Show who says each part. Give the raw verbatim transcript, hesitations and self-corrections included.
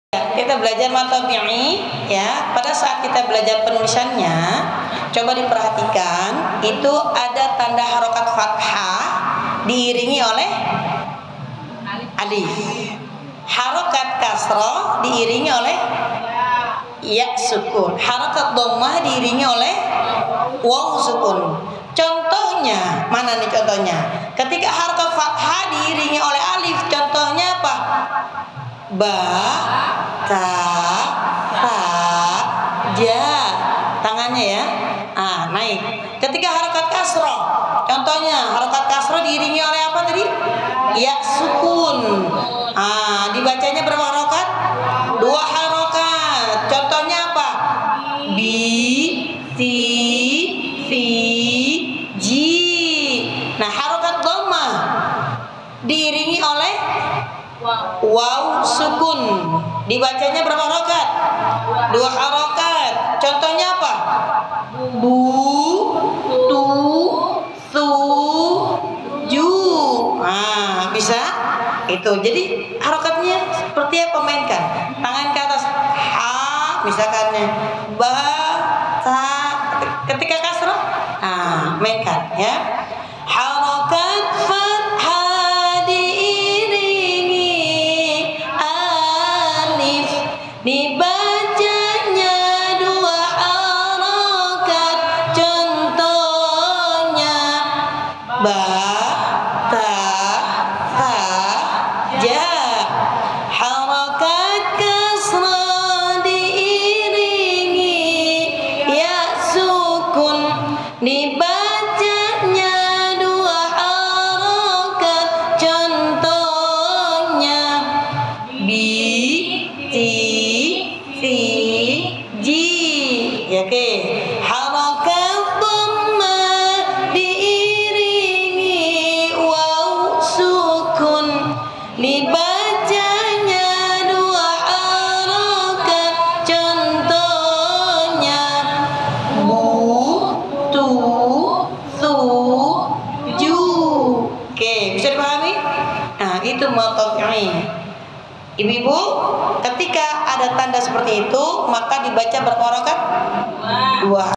Speaker 1: Kita belajar matabi'i ya. Pada saat kita belajar penulisannya, coba diperhatikan, itu ada tanda harokat fathah diiringi oleh alif. Harokat kasroh diiringi oleh ya sukun. Harokat dhammah diiringi oleh waw sukun. Contohnya, mana nih contohnya? Ketika harokat fathah diiringi oleh alif, contohnya apa? Ba, ta, ta, ja. Tangannya ya. Ah, naik. Ketika harokat kasroh, contohnya harokat kasroh diiringi oleh apa tadi? Ya sukun. Ah, dibacanya berapa harokat? Dua harokat. Contohnya apa? Bi, ti, fi, ji. Nah, harokat dhammah diiringi oleh waw sukun. Dibacanya berapa harokat? Dua harokat. Contohnya apa? Bu, tu, su, ju. Nah, bisa? Itu. Jadi harokatnya seperti apa? Mainkan. Tangan ke atas. Ha, misalkannya. Ba, ta. Ketika kasroh, ah, mainkan ya. Harokat fathah diiringi alif, dibacanya dua harokat. Contohnya ba, ta, ta, ja. Harokat kasrah diiringi ya sukun, dibacanya dua harokat. Contohnya bi, ti, fi, ji. Ya, oke. Harokat dhammah diiringi waw sukun, dibacanya dua harokat. Contohnya bu, tu, su, ju. Oke, bisa dipahami? Nah, itu matabi'i. Ibu-ibu, ketika ada tanda seperti itu, maka dibaca berapa harokat? Dua.